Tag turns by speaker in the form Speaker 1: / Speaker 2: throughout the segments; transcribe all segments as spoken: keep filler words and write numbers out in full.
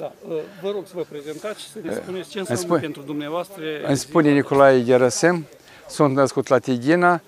Speaker 1: Da. Vă rog să vă prezentați și să ne spuneți ce înseamnă
Speaker 2: spune,
Speaker 1: pentru dumneavoastră.
Speaker 2: Îmi spune Nicolae Gerasim, sunt născut la Tighina,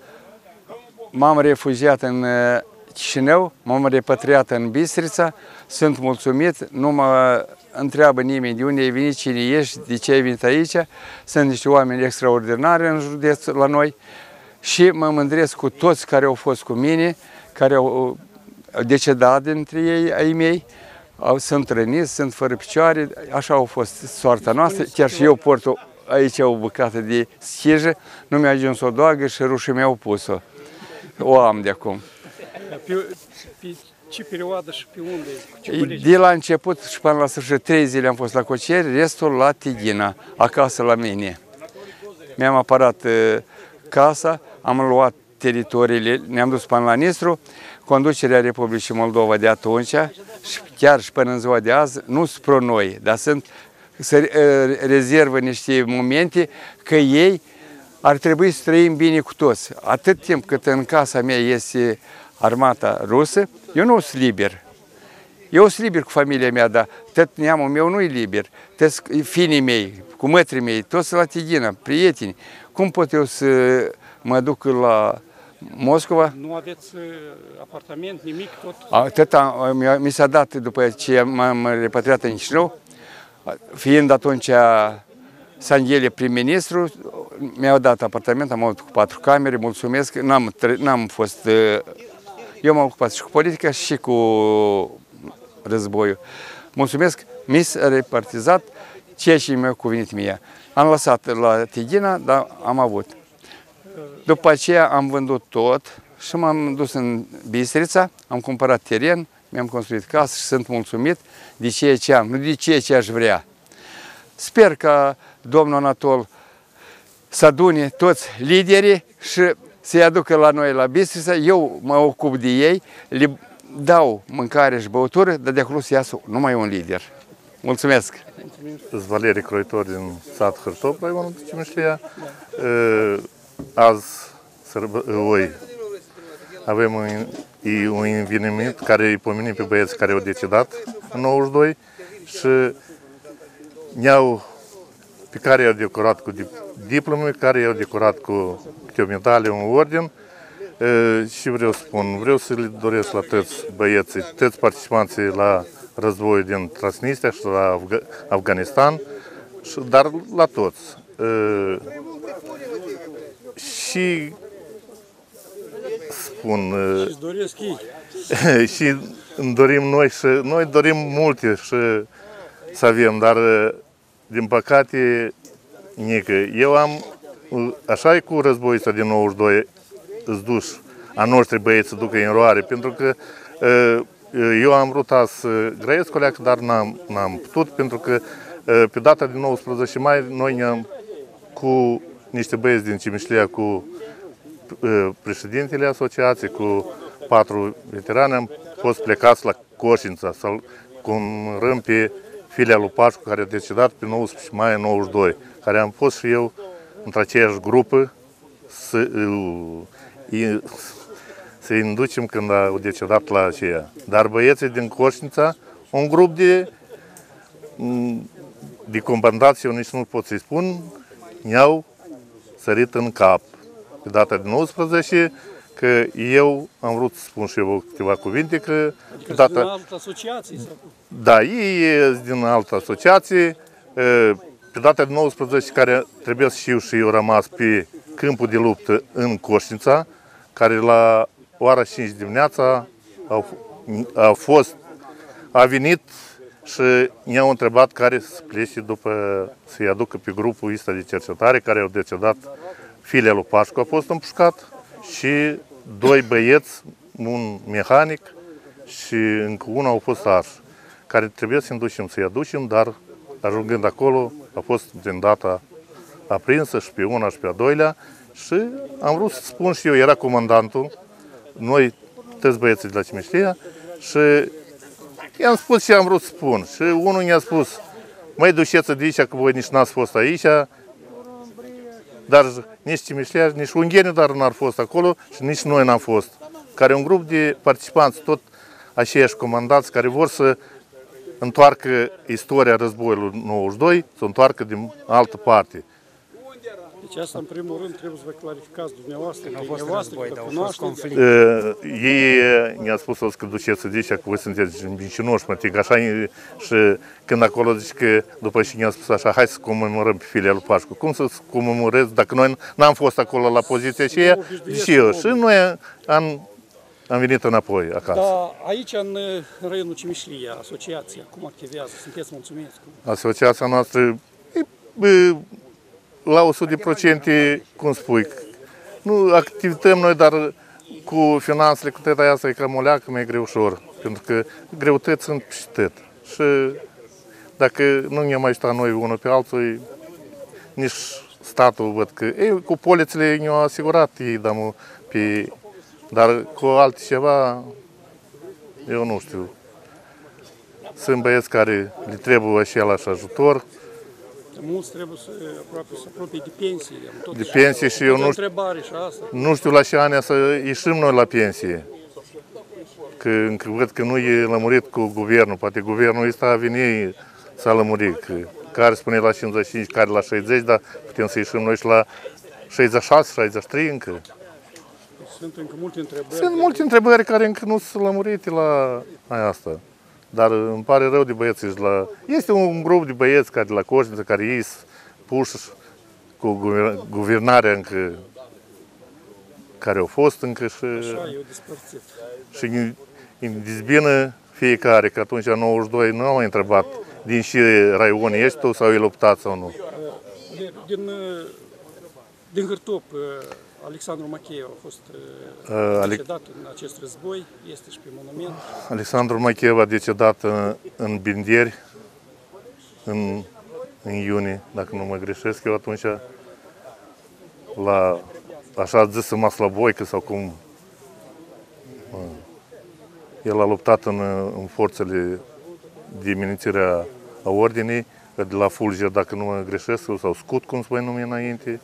Speaker 2: m-am refugiat în Chișinău, m-am repatriat în Bistrița, sunt mulțumit, nu mă întreabă nimeni de unde ai venit, cine ești, de ce ai venit aici, sunt niște oameni extraordinari în județ la noi și mă mândresc cu toți care au fost cu mine, care au decedat dintre ei, ai mei, sunt răniți, sunt fără picioare, așa a fost soarta noastră, chiar și eu port aici o bucată de schijă, nu mi-a ajuns o doagă și rușii mi-au pus-o. O am de acum.
Speaker 1: Pe, pe ce perioadă și pe unde?
Speaker 2: De la început și până la sfârșit, trei zile am fost la Cocieri, restul la Tighina, acasă la mine. Mi-am apărat casa, am luat teritoriile, ne-am dus până la Nistru, conducerea Republicii Moldova de atunci, și chiar și până în ziua de azi, nu sunt pro noi, dar sunt, să rezervă niște momente că ei ar trebui să trăim bine cu toți. Atât timp cât în casa mea este armata rusă, eu nu sunt liber. Eu sunt liber cu familia mea, dar tot neamul meu nu e liber. Toți finii mei, cu mătrii mei, toți la Tighina, prieteni. Cum pot eu să mă duc la Moscova?
Speaker 1: Nu aveți apartament, nimic, tot?
Speaker 2: Atâta mi s-a dat după ce m-am repatriat în Chișinău, fiind atunci Sanghelie prim-ministru, mi-au dat apartament, am avut cu patru camere, mulțumesc, n-am fost... Eu m-am ocupat și cu politica și cu războiul. Mulțumesc, mi s-a repartizat ceea ce mi-a cuvenit mie. Am lăsat la Tighina, dar am avut. După aceea am vândut tot și m-am dus în Bistrița, am cumpărat teren, mi-am construit casă și sunt mulțumit de ceea ce am, nu de ceea ce aș vrea. Sper că domnul Anatol să adune toți liderii și să-i aducă la noi la Bistrița. Eu mă ocup de ei, le dau mâncare și băutură, dar de acolo să iasă numai un lider. Mulțumesc!
Speaker 3: Sunt Valerii Croitor din sat Hârtop, raionul Cimișlia. Azi, oi, avem un, un eveniment care îi pomenim pe băieți care au decedat în nouăzeci și doi și ne-au, pe care i-au decorat cu diplome, care i-au decorat cu câte o medale, un orden. Și vreau să spun, vreau să le doresc la toți băieții, toți participanții la războiul din Transnistria și la Afganistan, dar la toți. Și spun...
Speaker 1: Și-ți doresc ei.
Speaker 3: Și îmi dorim noi și noi dorim multe și să avem, dar din păcate, nică. Eu am, așa e cu războiul ăsta din nouăzeci și doi, îți duci a noștri băieți să ducă în roare, pentru că eu am vrut să grăiesc cu leacă, dar n-am putut, pentru că pe data de nouăsprezece mai noi ne-am cu niște băieți din Cimișlia, cu președintele asociației, cu patru veterani, am fost plecați la Coșința să conrăm pe filia lui Pașcu, care a decedat pe nouăsprezece mai nouăzeci și doi, care am fost și eu într aceeași grupă să să-i inducem când au decedat la aceea. Dar băieții din Coșința, un grup de, de combandați, eu nici nu pot să-i spun, ne-au sărit în cap. Pe data de nouăsprezece, că eu am vrut să spun și eu câteva cuvinte, că...
Speaker 1: Adică
Speaker 3: data...
Speaker 1: din altă asociație? Sau?
Speaker 3: Da, ei sunt din altă asociație. Pe data de nouăsprezece, care trebuie să știu și eu rămas pe câmpul de luptă în Coșința, care la ora cinci dimineața a, a fost, a venit și ne-au întrebat care să plece după, să-i aducă pe grupul ăsta de cercetare, care au decedat. Filia lui Pașcu a fost împușcat și doi băieți, un mehanic și încă unul au fost arși, care trebuie să-i ducem, să-i aducem, dar ajungând acolo a fost din data aprinsă și pe una și pe a doilea și am vrut să spun și eu, era comandantul, noi toți băieții de la Cimișlia și i-am spus ce am vrut să spun și unul ne-a spus, măi, duceți de aici, că voi nici n-ați fost aici, dar nici Cimișlia, nici ungheni, dar n-ar fost acolo și nici noi n-am fost. Care un grup de participanți, tot aceiași comandați, care vor să întoarcă istoria războiului nouăzeci și doi, să o întoarcă din altă parte.
Speaker 1: Deci asta, în primul rând, trebuie să vă clarificați dumneavoastră,
Speaker 4: Nu
Speaker 1: că
Speaker 4: au fost
Speaker 1: dumneavoastră,
Speaker 4: război,
Speaker 1: că
Speaker 4: dar au fost
Speaker 1: cunoașteți.
Speaker 4: conflict.
Speaker 3: Uh, ei ne-a spus o să că duceți să zice că voi sunteți mincinoși, mă tic, așa, și când acolo zice că după ce ne-a spus așa, hai să comemorăm pe filia lui Pașcu. Cum să comemorez dacă noi n-am fost acolo la poziția aceea? Și eu, și noi am, am venit înapoi acasă.
Speaker 1: Dar aici, în, în raionul Cimișlia, asociația, cum activează? Sunteți mulțumiți? Cum?
Speaker 3: Asociația noastră, e, e, la o sută la sută, cum spui, nu activităm noi, dar cu finanțele, cu tăia asta e cam o leacă mai greu ușor, pentru că greutăți sunt și tot. Și dacă nu ne mai ajută noi unul pe altul, nici statul văd că, ei, cu polițele ne-au asigurat ei, dar, pe, dar cu altceva, eu nu știu. Sunt băieți care le trebuie același ajutor.
Speaker 1: Mulți trebuie să, aproape, să apropie de pensie. Tot
Speaker 3: De pensie și eu nu știu,
Speaker 1: întrebare și asta.
Speaker 3: nu știu la ce ani să ieșim noi la pensie. Că încă văd că nu e lămurit cu guvernul. Poate guvernul ăsta a venit să a lămurit. Că, care spune la cincizeci și cinci, care la șaizeci, dar putem să ieșim noi și la șaizeci și șase, șaizeci și trei încă.
Speaker 1: Sunt încă multe întrebări.
Speaker 3: Sunt multe întrebări care încă nu sunt lămurite la aia asta. Dar îmi pare rău de băieții la... Este un grup de băieți care de la Coșniță, care ei sunt puși cu guvernarea încă, care au fost încă și...
Speaker 1: Așa, eu despărțit.
Speaker 3: Și îmi dezbină fiecare, că atunci în nouăzeci și doi nu am întrebat din ce raion ești tu sau e luptat sau nu.
Speaker 1: Din, din, din Hârtop, Alexandru Macheu a fost uh, decedat în acest război, este și pe monument.
Speaker 3: Alexandru Macheu a decedat în, în Binderi, în, în iunie, dacă nu mă greșesc eu atunci, la așa zisă Maslaboică sau cum. El a luptat în, în forțele de amenințare a ordinii, de la Fulger, dacă nu mă greșesc, sau Scut, cum se mai nume înainte.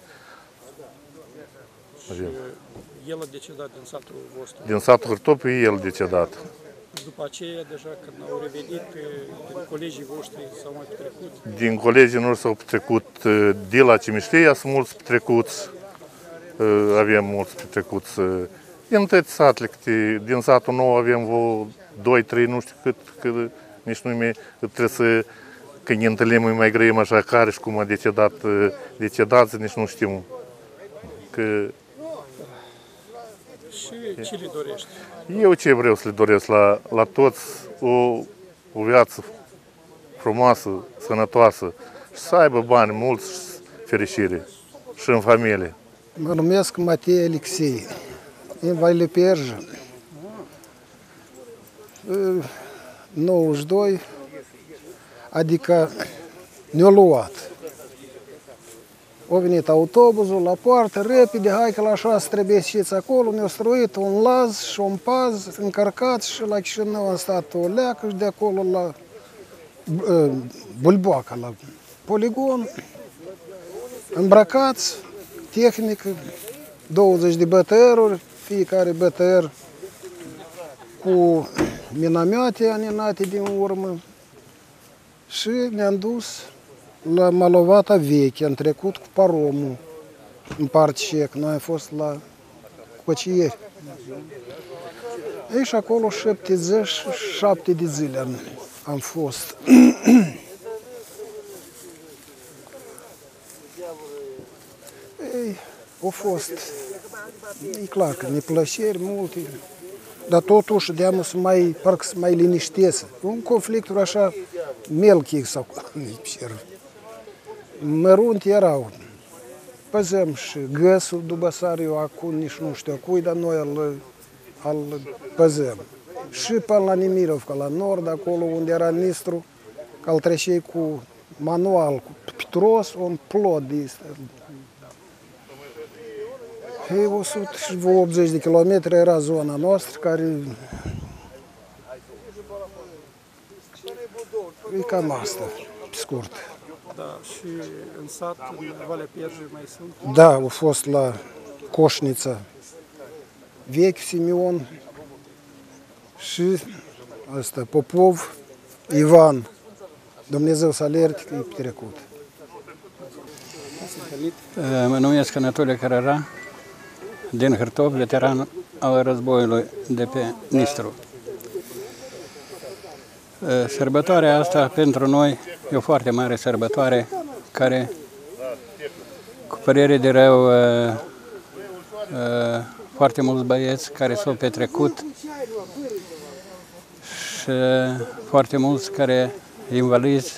Speaker 1: Și el a decedat din satul vostru.
Speaker 3: Din satul Hârtop, el a decedat.
Speaker 1: După aceea, deja când au revenit, din colegii voștri s-au mai petrecut?
Speaker 3: Din colegii noștri s-au petrecut, de la Cimișlia sunt mulți petrecuți, avem mulți petrecuți. Din toate satele, din satul nou avem vreo doi, trei, nu știu cât, că nici nu mai trebuie să, când ne întâlnim, îi mai grăim așa care și cum a decedat, decedați, nici nu știm. Că...
Speaker 1: Și ce le dorești?
Speaker 3: Eu ce vreau să le doresc la, la toți o, o viață frumoasă, sănătoasă și să aibă bani mulți și fericire și în familie.
Speaker 5: Mă numesc Matei Alexei, în Vaile Perjă. nouăzeci și doi, adică ne-a luat. A venit autobuzul la poartă, repede, hai că la șase trebuie să ieși acolo, ne-a străuit un laz și un paz încărcat și la Chișinău am stat o leacă și de acolo la Bulboaca, la poligon, îmbrăcați, tehnică, douăzeci de B T R-uri, fiecare B T R cu minamioate aninate din urmă și ne-am dus la Malovata veche, am trecut cu paromul în Parcec, noi am fost la Cocieri. Ei, și acolo șaptezeci și șapte de zile am, am fost. Ei, au fost, e clar că neplăceri multe, dar totuși deamă să mai, parcă să mai liniștesc. Un conflict așa melchic sau mărunt erau. Păzăm și găsul Dubăsariu, acum nici nu știu cui, dar noi îl, îl păzăm. Și până la Nimirov, ca la nord, acolo unde era Nistru, că îl treceai cu manual, cu Petros, un plot de ăsta. E o sută optzeci de kilometri era zona noastră, care e cam asta, pe scurt.
Speaker 1: Da, și în sat, în Valea Perjei mai sunt?
Speaker 5: Da, au fost la Coșnița vechi Simion și asta, Popov, Ivan, Dumnezeu să alerte că e trecut.
Speaker 4: Mă numesc Anatole Carara, din Hârtov, veteran al războiului de pe Nistru. Sărbătoarea asta pentru noi e o foarte mare sărbătoare care, cu părere de rău, foarte mulți băieți care s-au petrecut și foarte mulți care invalizi.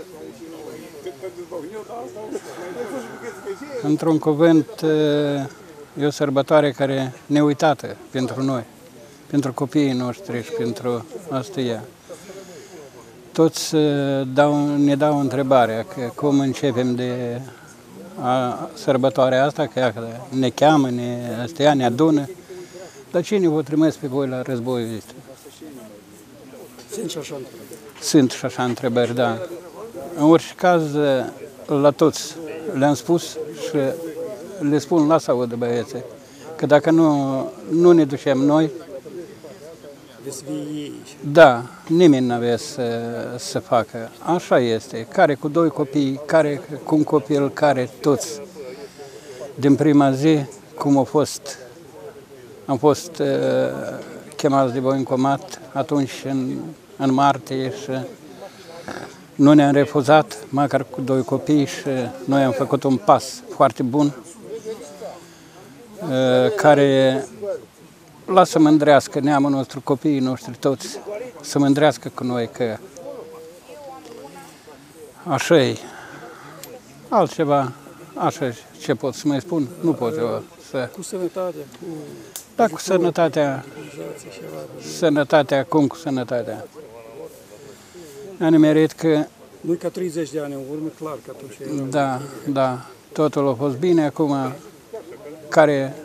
Speaker 4: Într-un cuvânt, e o sărbătoare care neuitată pentru noi, pentru copiii noștri și pentru astea. Toți dau, ne dau întrebarea că cum începem de a, sărbătoarea asta, că ne cheamă, ne, astea, ne adună, dar cine vă trimis pe voi la războiul ăsta?
Speaker 1: Sunt și așa întrebări.
Speaker 4: Sunt și așa întrebări, da. În orice caz, la toți le-am spus și le spun la să audă băieții, că dacă nu, nu ne ducem noi, da, nimeni nu avea să, să facă. Așa este. Care cu doi copii, care cu un copil, care toți. Din prima zi, cum a fost, am fost uh, chemați de voincomat atunci în, în martie și nu ne-am refuzat, măcar cu doi copii, și noi am făcut un pas foarte bun uh, care lasă să mândrească neamul nostru, copiii noștri toți, să mândrească cu noi că așa e. Altceva, așa ce pot să mai spun, nu pot eu să...
Speaker 1: Cu sănătatea, cu...
Speaker 4: Da, cu sănătatea, sănătatea, cum cu sănătatea? Am nimerit că...
Speaker 1: Nu ca treizeci de ani în urmă, clar că atunci era...
Speaker 4: Da, da, totul a fost bine, acum care...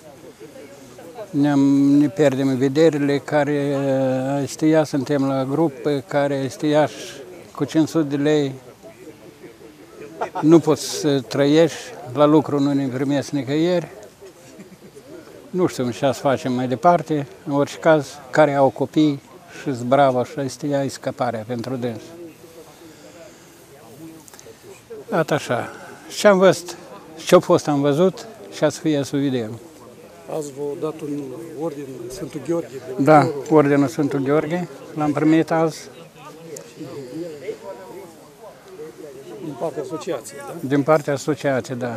Speaker 4: Ne, ne pierdem vederile, care știa, suntem la grup, care știa cu cinci sute de lei nu poți să trăiești, la lucru nu ne primesc nicăieri. Nu știu ce să facem mai departe, în orice caz, care au copii și zbrava și știa scăparea pentru dâns. Atât așa. Ce am văzut, ce-a fost am văzut și ați fie să vedem.
Speaker 1: Azi v-a dat un orden Sfântul Gheorghe.
Speaker 4: Da, ordenul Sfântul Gheorghe, l-am primit azi.
Speaker 1: Din partea asociației, da?
Speaker 4: Din partea asociației, da.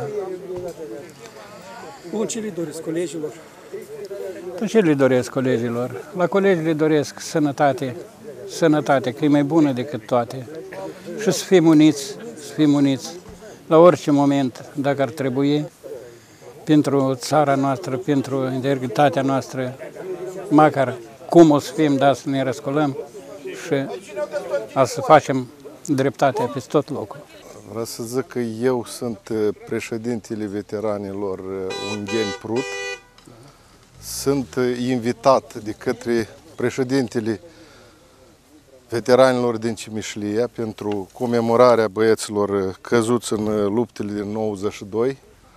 Speaker 1: Bun, ce le doresc colegilor?
Speaker 4: Ce le doresc colegilor? La colegi le doresc sănătate, sănătate, că e mai bună decât toate. Și să fim uniți, să fim uniți la orice moment, dacă ar trebui, pentru țara noastră, pentru integritatea noastră, măcar cum o să fim, dar să ne răscolăm și a să facem dreptatea pe tot locul.
Speaker 6: Vreau să zic că eu sunt președintele veteranilor Ungheni Prut. Sunt invitat de către președintele veteranilor din Cimișlia pentru comemorarea băieților căzuți în luptele din nouăzeci și doi.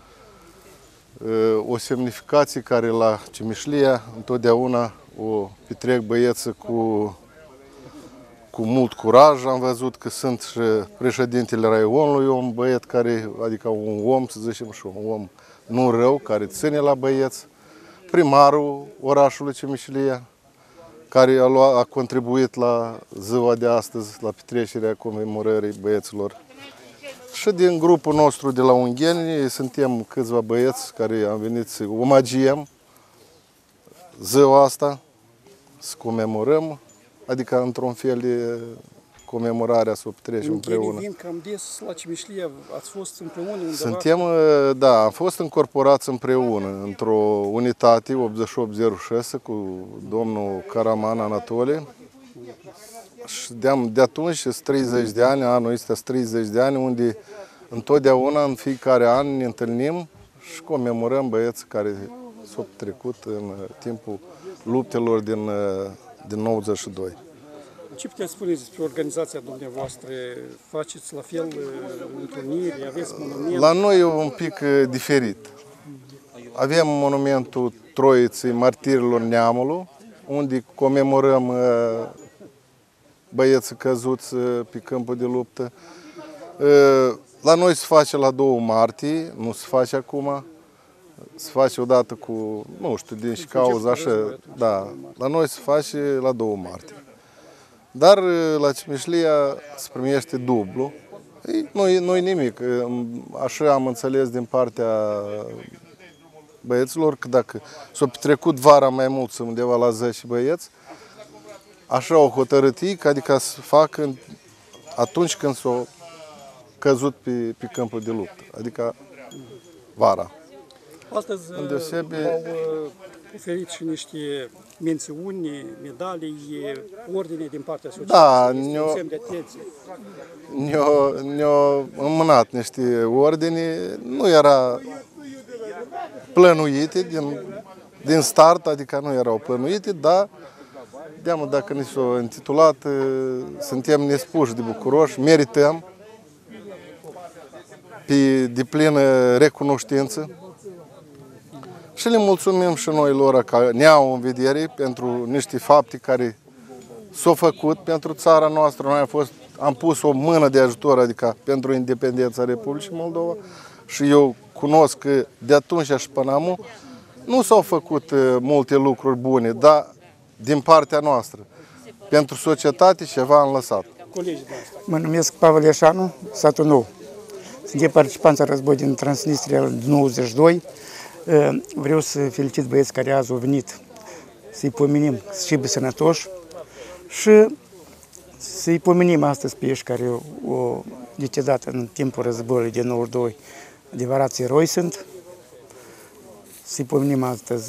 Speaker 6: O semnificație care la Cimișlia întotdeauna o petrec băieții cu, cu mult curaj. Am văzut că sunt și președintele raionului, un băiet care, adică un om, să zicem, și un om nu rău, care ține la băieți. Primarul orașului Cimișlia, care a, luat, a contribuit la ziua de astăzi, la petrecerea comemorării băieților. Și din grupul nostru de la Ungheni suntem câțiva băieți care am venit să omagiem ziua asta, să comemorăm, adică într-un fel de comemorarea să o petrecem împreună.
Speaker 1: Vin cam des la Cimișlia, ați fost împreună undeva?
Speaker 6: Suntem, da, am fost încorporați împreună într-o unitate optzeci și opt zero șase cu domnul Caraman Anatole. Și de, de atunci sunt treizeci de ani, anul ăsta sunt treizeci de ani, unde întotdeauna, în fiecare an, ne întâlnim și comemorăm băieți care s-au trecut în timpul luptelor din, din nouăzeci și doi.
Speaker 1: Ce puteți spune despre organizația dumneavoastră? Faceți la fel întâlniri, aveți monument?
Speaker 6: La noi e un pic diferit. Avem monumentul Troiței Martirilor Neamului, unde comemorăm băieți căzuți pe câmpul de luptă. La noi se face la două martie, nu se face acum. Se face odată cu, nu știu, din și cauza așa, da, la noi se face la două martie. Dar la Cimișlia se primește dublu. Nu-i nu nimic, așa am înțeles din partea băieților, că dacă s-au petrecut vara mai mult, undeva la zece băieți, așa au hotărât ei, adică să facă atunci când s-au căzut pe, pe câmpul de luptă, adică vara.
Speaker 1: Astăzi
Speaker 6: Îndeosebi...
Speaker 1: au oferit și niște mențiuni, medalii, ordine din partea societății.
Speaker 6: Da,
Speaker 1: un semn de atenție.
Speaker 6: Ne-au ne-au înmânat niște ordine, nu era plănuite din, din start, adică nu erau plănuite, dar deamă dacă ne s-au intitulat, suntem nespuși de bucuroși, merităm pe deplină recunoștință. Și le mulțumim și noi lor că ne-au în vedere pentru niște fapte care s-au făcut pentru țara noastră. Noi am, fost, am pus o mână de ajutor, adică pentru independența Republicii Moldova, și eu cunosc că de atunci și până acum nu s-au făcut multe lucruri bune, dar din partea noastră, pentru societate ceva am lăsat.
Speaker 7: Mă numesc Pavel Iașanu, satul Nou. Suntem participanți la război din Transnistria în nouăzeci și doi. Vreau să felicit băieți care azi au venit, să-i pomenim și pe sănătoși și să-i pomenim astăzi pe ei care au decedat în timpul războiului din nouăzeci și doi. Adevărați eroi sunt. Să-i pomenim astăzi.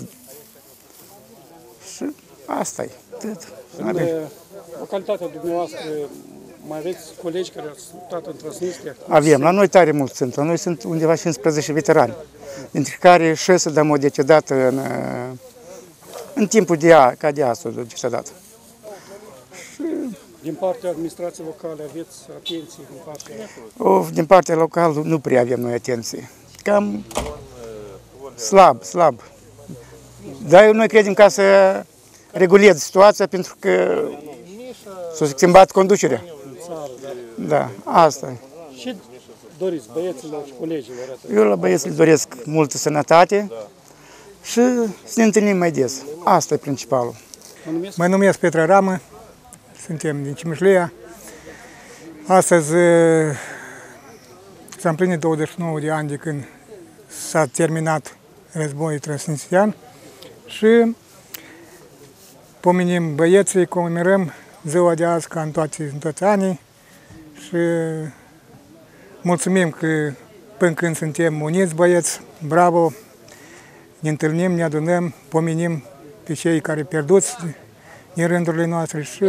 Speaker 7: Și asta e.
Speaker 1: În localitatea dumneavoastră mai aveți colegi care au stat în Transnistria?
Speaker 7: Avem. La noi tare mulți sunt. La noi sunt undeva cincisprezece veterani, dintre care șase de-am au decedat în, în timpul de a, ca de astăzi au decedat.
Speaker 1: Și... Din partea administrației locale aveți atenție? Din partea,
Speaker 7: o, din partea locală nu prea avem noi atenție. Cam slab, slab. Dar noi credem ca să reguleze situația, pentru că s-a schimbat conducerea. Da, asta e.
Speaker 1: Și doriți băieților și colegilor?
Speaker 7: Eu la băieți le doresc multă sănătate și să ne întâlnim mai des. Asta e principalul.
Speaker 1: Mă numesc,
Speaker 8: mă numesc Petre Ramă, suntem din Cimișlia. Astăzi s-a împlinit douăzeci și nouă de ani de când s-a terminat războiul transnistrian și pomenim băieții, comemorăm ziua de azi ca în toate, în toți anii. Și mulțumim că până când suntem uniți băieți, bravo, ne întâlnim, ne adunăm, pomenim pe cei care pierduți din rândurile noastre și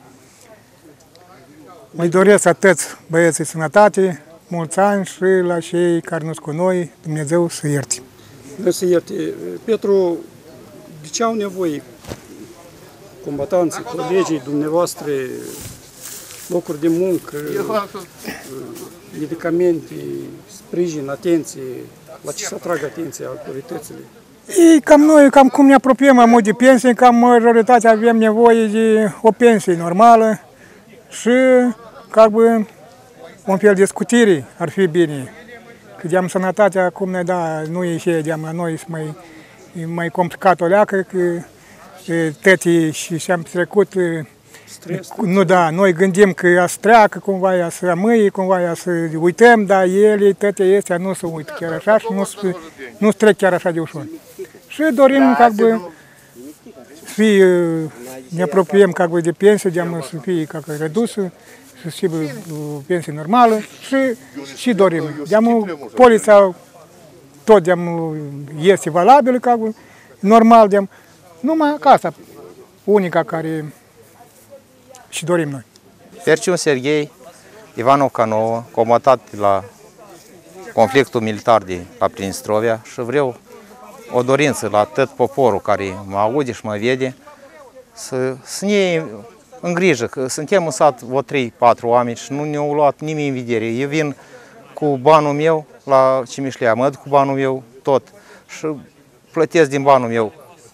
Speaker 8: îi doresc atât băieții sănătate, mulți ani, și la cei care nu-s cu noi, Dumnezeu să ierte.
Speaker 1: Dumnezeu să ierte. Petru, de ce au nevoie combatanții, colegii dumneavoastră, locuri de muncă, medicamente, sprijin, atenție, la ce să atragă atenția autoritățile?
Speaker 8: E cam noi, cam cum ne apropiem în mod de pensie, cam majoritatea avem nevoie de o pensie normală și ca un fel de scutire ar fi bine. Că de-am sănătatea acum ne da, nu e și de-am la noi, mai, e mai complicat o leacă, că tătii și și-am trecut.
Speaker 1: Stres.
Speaker 8: Nu, da, noi gândim că ea să treacă cumva, ea să rămâie, cumva ea să uităm, dar ele, toate astea nu se uită chiar așa și nu se, nu se trec chiar așa de ușor. Și dorim ca să fie, ne apropiem ca de pensie, de să fie ca redusă, să fie o pensie normală și, și dorim. De-am polița tot de-am este valabilă, ca normal, de-am, numai ca asta, unica care și dorim noi.
Speaker 9: Perciun Serghei, Ivanov Canouă, combatat la conflictul militar de la Prinstrovia și vreau o dorință la tot poporul care mă aude și mă vede să, să ne în grijă, că suntem în sat vreo trei patru oameni și nu ne-au luat nimeni în vedere. Eu vin cu banul meu la Cimișlia, mă duc cu banul meu tot și plătesc din banul meu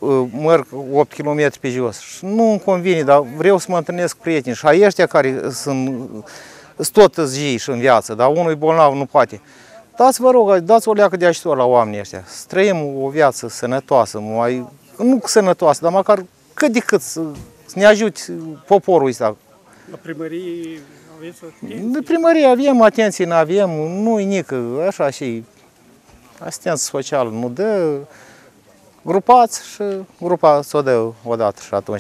Speaker 9: merg opt kilometri pe jos și nu îmi convine, dar vreau să mă întâlnesc cu prieteni. Și ai ăștia care sunt, sunt tot zi și în viață, dar unul e bolnav, nu poate. Dați, vă rog, dați o leacă de ajutor la oamenii ăștia, să trăim o viață sănătoasă, mai, nu sănătoasă, dar măcar cât de cât să, să ne ajute poporul ăsta.
Speaker 1: La primărie aveți
Speaker 9: De primărie avem, atenție, nu avem, nu-i nică, așa și asistență socială nu dă, grupați și grupa s-o dă odată și atunci.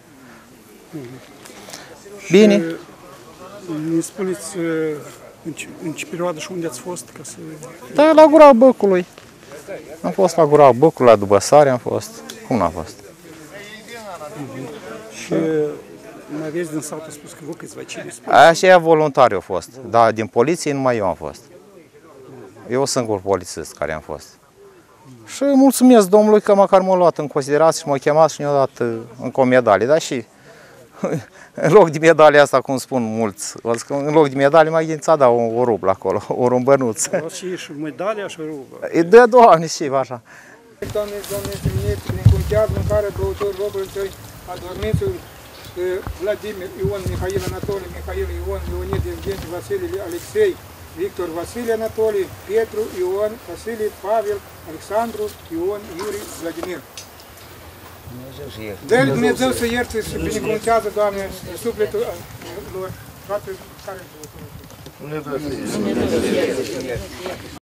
Speaker 9: Bine.
Speaker 1: Ne spuneți în ce, în ce perioadă și unde ați fost? Ca să...
Speaker 9: Da, la Gura Băcului. Am fost la Gura Băcului, la Dubăsare am fost. Cum n-am fost?
Speaker 1: Și mai aveți din sat, a spus că vă câțiva cine spune?
Speaker 9: Așa voluntari au fost, dar din poliție numai eu am fost. Eu singur polițist care am fost. Și mulțumesc Domnului că măcar m-a luat în considerație și m-a chemat și mi-a dat încă o medalie. Dar și în loc de medalia asta, cum spun mulți, în loc de medalie mai gândit să dau o, o rublă acolo, o rumbănuț.
Speaker 1: Și, și medalia și rublă.
Speaker 9: E de Doamne și așa.
Speaker 8: Doamne, Doamne, trimite, binecuvântează mâncarea băutor robului Tăi, adormițul Vladimir, Ion, Mihail Anatoliy, Mihail Ion, Leonid, Evgeni, Vasile, Alexei, Victor, Vasile Anatoliy, Petru, Ion, Vasile, Pavel, Alexandru, Ion, Iuri, Vladimir. Dă-i Dumnezeu să ierte și binecuvântează, Doamne, sufletul lor, toate care...